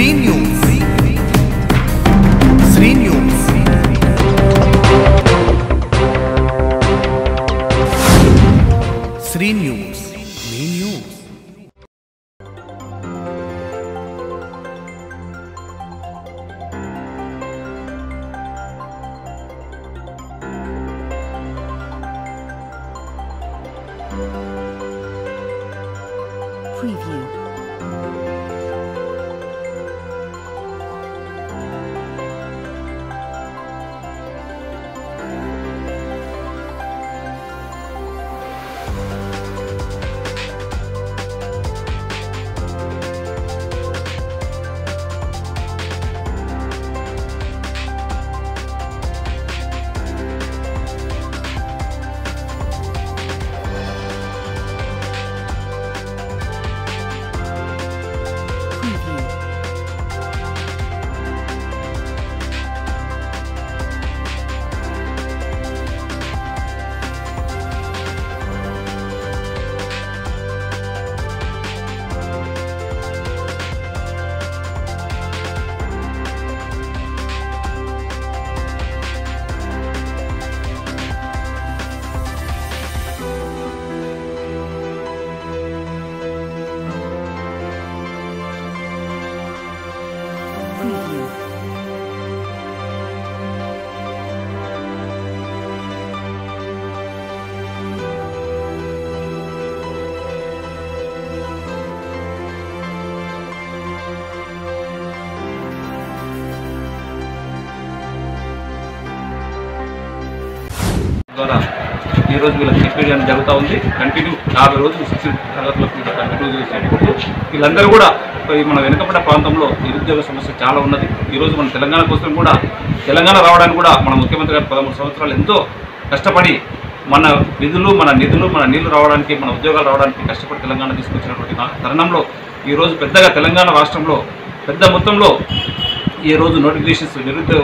Shri news. Sri news. Sri news. మీ news. Preview. ద్వారా ఈరోజు వీళ్ళకి చెప్పే జరుగుతూ ఉంది. కంటిన్యూ 50 రోజులు 6 తరగతులకు కంటిన్యూ చేసేటప్పుడు వీళ్ళందరూ కూడా మన వెనుకబడ్డ ప్రాంతంలో నిరుద్యోగ సమస్య చాలా ఉన్నది. ఈరోజు మన తెలంగాణ కోసం కూడా తెలంగాణ రావడానికి కూడా మన ముఖ్యమంత్రి గారు 13 సంవత్సరాలు ఎంతో కష్టపడి మన నిధులు మన నీళ్లు రావడానికి మన ఉద్యోగాలు రావడానికి కష్టపడి తెలంగాణ తీసుకొచ్చినటువంటి తరుణంలో ఈరోజు పెద్దగా తెలంగాణ రాష్ట్రంలో పెద్ద మొత్తంలో ఈరోజు నోటిఫికేషన్స్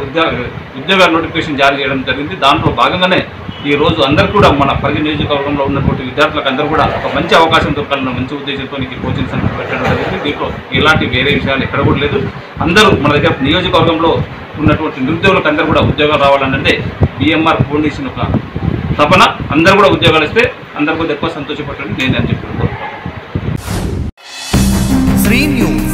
ఉద్యోగాల నోటిఫికేషన్ జారీ చేయడం జరిగింది. దాంట్లో భాగంగానే ఈరోజు అందరూ కూడా మన పరిగి నియోజకవర్గంలో ఉన్నటువంటి విద్యార్థులకు అందరూ కూడా ఒక మంచి అవకాశం దొరకాలన్న మంచి ఉద్దేశంతో కోచింగ్ సెంటర్ పెట్టడం జరిగింది. దీంట్లో ఇలాంటి వేరే విషయాలు ఎక్కడ కూడా లేదు. అందరూ మన దగ్గర నియోజకవర్గంలో ఉన్నటువంటి నిరుద్యోగులకు అందరూ కూడా ఉద్యోగాలు రావాలన్నదే బిఎంఆర్ ఫౌండేషన్ ఒక తపన. అందరూ కూడా ఉద్యోగాలు ఇస్తే అందరూ కూడా ఎక్కువ సంతోషపడటం నేను అని చెప్పి కోరుకుంటున్నాను. శ్రీ న్యూస్.